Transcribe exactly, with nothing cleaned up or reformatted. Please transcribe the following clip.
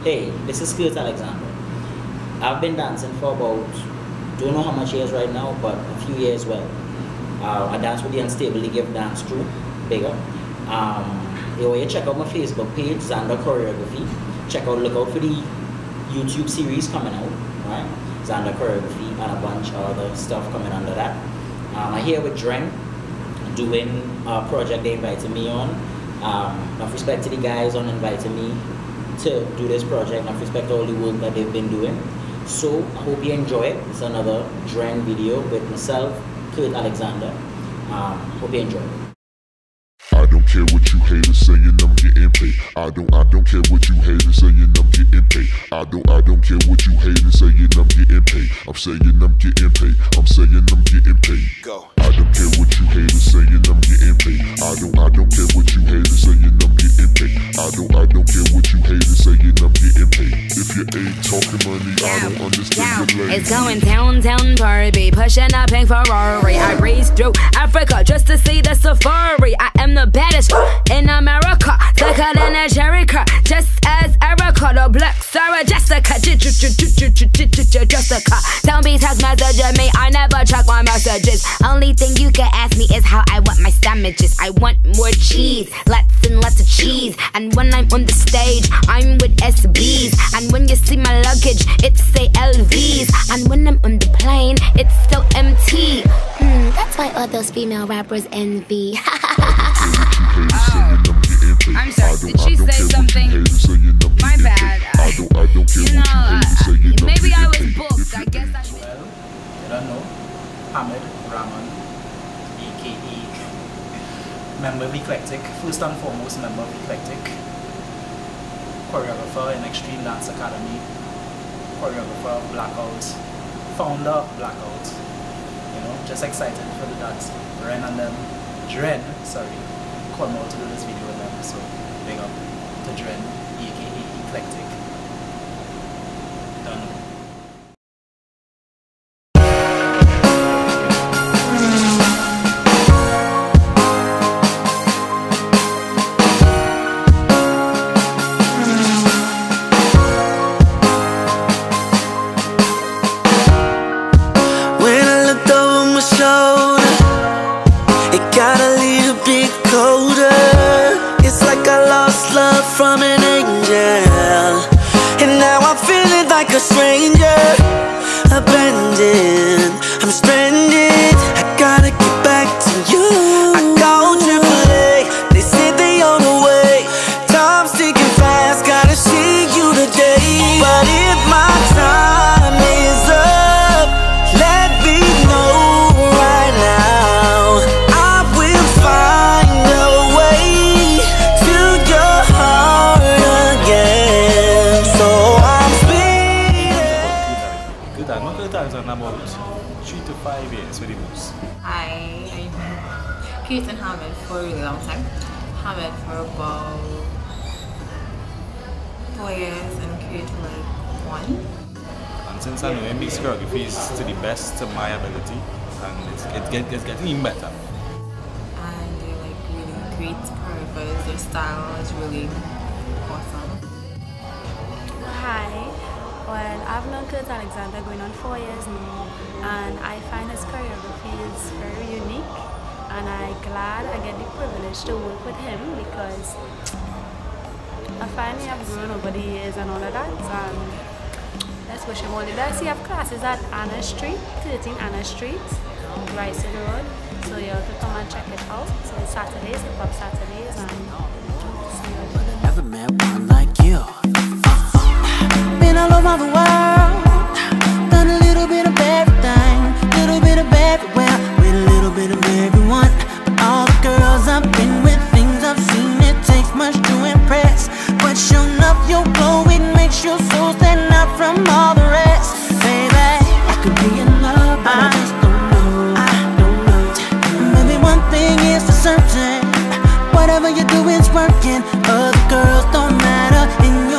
Hey, this is Curt Alexander. I've been dancing for about, don't know how much years right now, but a few years well. Uh, I dance with the Unstable Give Dance Crew, bigger. Um, you know, check out my Facebook page, Xander Choreography. Check out, look out for the YouTube series coming out, right? Xander Choreography and a bunch of other stuff coming under that. Um, I'm here with Dren, doing a project they invited me on. Um, enough respect to the guys on inviting me to do this project. Enough respect to all the work that they've been doing. So I hope you enjoy it. It's another Dren video with myself, Curt Alexander. Um, hope you enjoy it. I don't care what you haters saying, I'm getting paid. I don't, I don't care what you haters saying, I'm getting paid. I don't, I don't care what you haters saying, I'm getting paid. I'm saying I'm getting paid. I'm saying I'm getting paid. Go. I don't care what you haters saying, I'm getting paid. I don't, I don't care what you haters saying, I'm getting paid. I don't, I don't care what you haters saying, I'm getting paid. If you ain't talking money, I don't understand your lane. It's going down, down, Barbie, pushing a pink Ferrari. I raced through Africa just to see the safari. I am the baddest in America, thicker than a Jericho, just as Erica, the black Sarah Jessica, Jessica. Don't be text messaging me, I never check my messages. Only thing you can ask me is how I want my sandwiches. I want more cheese, lots and lots of cheese. And when I'm on the stage, I'm with S Bs. And when you see my luggage, it's say L Vs. And when I'm on the plane, it's still M T. Hmm, that's why all those female rappers envy. Oh, I'm sorry, did she say something? My bad. I, you know, uh, maybe I was booked, I guess I... Well, you don't know, Hamid aka member of Eclectic, first and foremost member of Eclectic, choreographer in Extreme Dance Academy, choreographer of Blackout, founder of Blackout, you know, just excited for the dance. Dren and them, Dren, sorry, called me out to do this video with them, so big up to Dren, aka Eclectic. Don't know. From an angel, and now I'm feeling like a stranger, abandoned, I'm stranded. I gotta get back to you. I called triple A, they said they on the way. Time's ticking fast, gotta see you today. But if my time is up, let me know right now. I will find a way to your heart again. So I'm speeding. Good time. Good time on about three to five years with the most. I Curt and Hamid for a really long time. Hamid for about four years and Curt for like one. And since I know him, these choreographies to the best to my ability, and it's, it get, it's getting even better. And they're like really great choreographers. Their style is really awesome. Hi, well, I've known Curt Alexander going on four years now, and I find his choreography is very unique, and I'm glad I get the privilege to work with him because I find he have grown over the years and all of that, and let's wish him all the best. He have classes at Anna Street, thirteen Anna Street, right to the road, so you have to come and check it out. So it's Saturdays, hip hop Saturdays, and see you later. Never met one like you. Been all over the world, done a little bit of everything, little bit of everywhere, with a little bit of everyone. All the girls I've been with, things I've seen, it takes much to impress. But sure enough, your glow, it makes your soul stand out from all the rest. Baby, I could be in love, but I just don't know. I don't know. Maybe one thing is for certain, whatever you do is working. Other girls don't matter in your